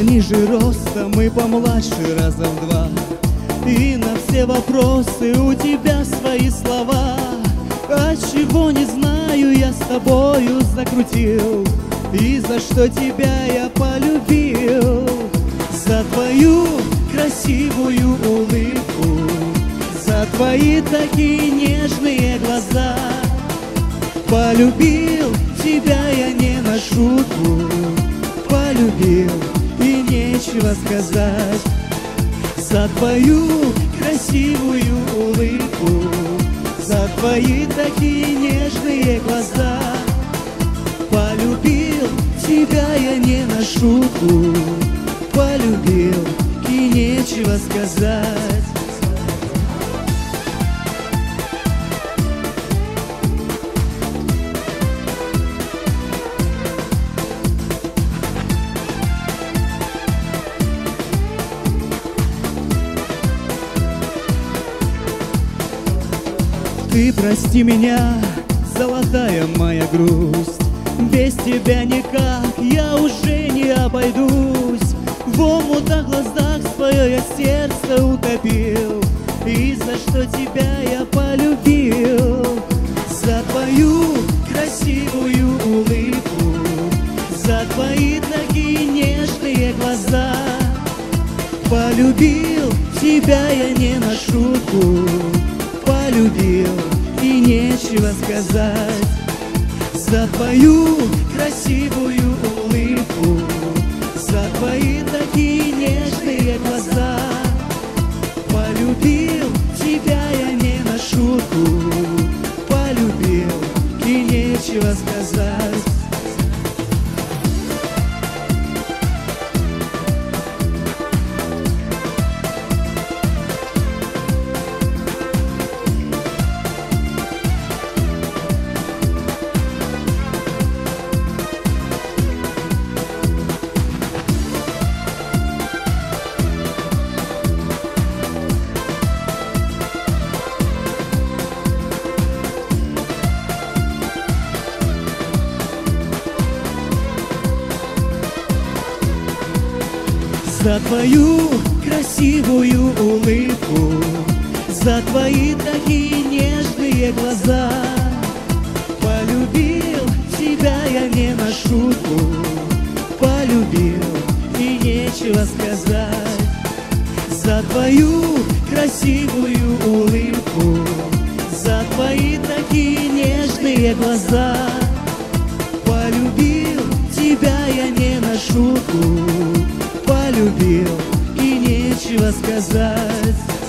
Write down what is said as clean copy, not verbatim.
пониже ростом и помладше раза в два. И на все вопросы у тебя свои слова. А чего не знаю, я с тобою закрутил. И за что тебя я полюбил? За твою красивую улыбку, за твои такие нежные глаза. Полюбил тебя я не на шутку, полюбил и нечего сказать. За твою красивую улыбку, за твои такие нежные глаза. Полюбил тебя я не на шутку, полюбил и нечего сказать. Ты прости меня, золотая моя грусть, без тебя никак я уже не обойдусь. В омутах глазах свое я сердце утопил, и за что тебя я полюбил? За твою красивую улыбку, за твои такие нежные глаза. Полюбил тебя я не на шутку, полюбил и нечего сказать. За твою красивую улыбку, за твои такие нежные глаза. Полюбил тебя я не на шутку, полюбил и нечего сказать. За твою красивую улыбку, за твои такие нежные глаза. Полюбил тебя я не на шутку, полюбил и нечего сказать. За твою красивую улыбку, за твои такие нежные глаза. Полюбил тебя я не на шутку, полюбил и нечего сказать.